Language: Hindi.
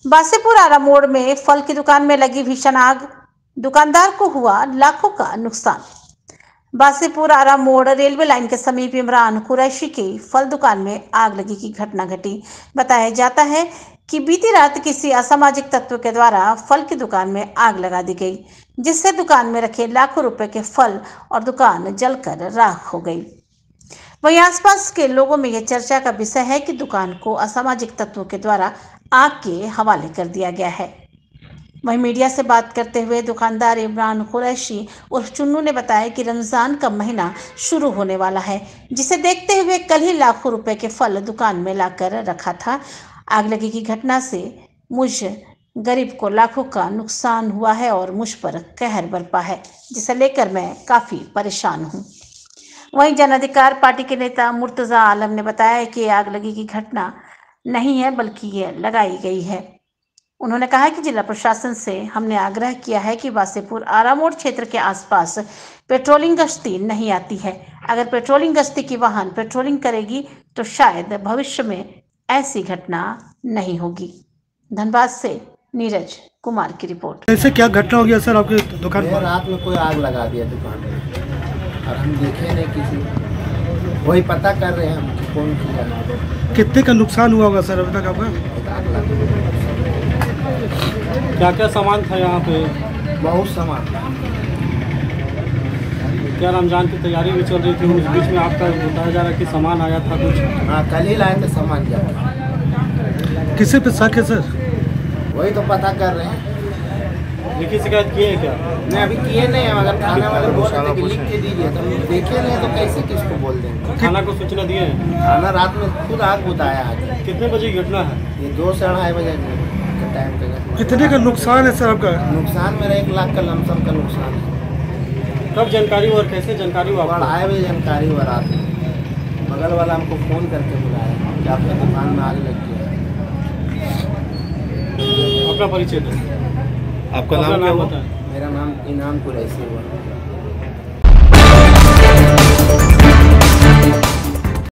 बासीपुर आरा मोड़ में फल की दुकान में लगी भीषण आग, दुकानदार को हुआ लाखों का नुकसान। बासीपुर आरा मोड़ रेलवे लाइन के समीप इमरान कुरैशी की फल दुकान में आग लगी की घटना घटी। बताया जाता है कि बीती रात किसी असामाजिक तत्व के द्वारा फल की दुकान में आग लगा दी गई, जिससे दुकान में रखे लाखों रुपए के फल और दुकान जलकर राख हो गई। वहीं आसपास के लोगों में यह चर्चा का विषय है कि दुकान को असामाजिक तत्वों के द्वारा आग के हवाले कर दिया गया है। वहीं मीडिया से बात करते हुए दुकानदार इमरान कुरैशी उर्फ चुन्नू ने बताया कि रमजान का महीना शुरू होने वाला है, जिसे देखते हुए कल ही लाखों रुपए के फल दुकान में लाकर रखा था। आग लगी की घटना से मुझ गरीब को लाखों का नुकसान हुआ है और मुझ पर कहर बरपा है, जिसे लेकर मैं काफी परेशान हूँ। वहीं जन अधिकार पार्टी के नेता मुर्तजा आलम ने बताया कि आग लगी की घटना नहीं है, बल्कि ये लगाई गई है। उन्होंने कहा कि जिला प्रशासन से हमने आग्रह किया है कि बासीपुर आरा मोड़ क्षेत्र के आसपास पेट्रोलिंग गश्ती नहीं आती है। अगर पेट्रोलिंग गश्ती की वाहन पेट्रोलिंग करेगी तो शायद भविष्य में ऐसी घटना नहीं होगी। धनबाद से नीरज कुमार की रिपोर्ट। ऐसे क्या घटना हो गया सर आपकी दुकान पर? रात में कोई आग लगा दिया दुकान में और हम देखे नहीं किसी, वही पता कर रहे हैं हम कौन किया। कितने का नुकसान हुआ होगा सर अभी तक आपका? क्या क्या सामान था यहाँ पे? बहुत सामान था। क्या रमजान की तैयारी भी चल रही थी, उस बीच में आपका बताया जा रहा है कि सामान आया था कुछ? हाँ, कल ही लाए थे सामान जाकर। किसी पे शक है सर? वही तो पता कर रहे हैं। लिखित शिकायत किए हैं क्या? नहीं, अभी किए नहीं हैं, मगर थाना वाले बोल रहे थे कि लिख के दीजिए, तो देखे नहीं तो कैसे किसको बोल देंगे। थाना को सूचना दिए हैं? थाना रात में खुद आग बुताया आज। कितने बजे की घटना है? ये 2-2:30 बजे का टाइम पे। कितने का नुकसान है सर आपका? नुकसान मेरा 1 लाख का लमसम का नुकसान है। कब जानकारी हुआ और कैसे जानकारी हुआ? आए हुए जानकारी हुआ रात में, बगल वाला हमको फ़ोन करके बुलाया कि आपकी दुकान में आग लग गई है। अपना परिचय दें। आपका नाम क्या हुआ? मेरा नाम इनाम कुरैशी हुआ।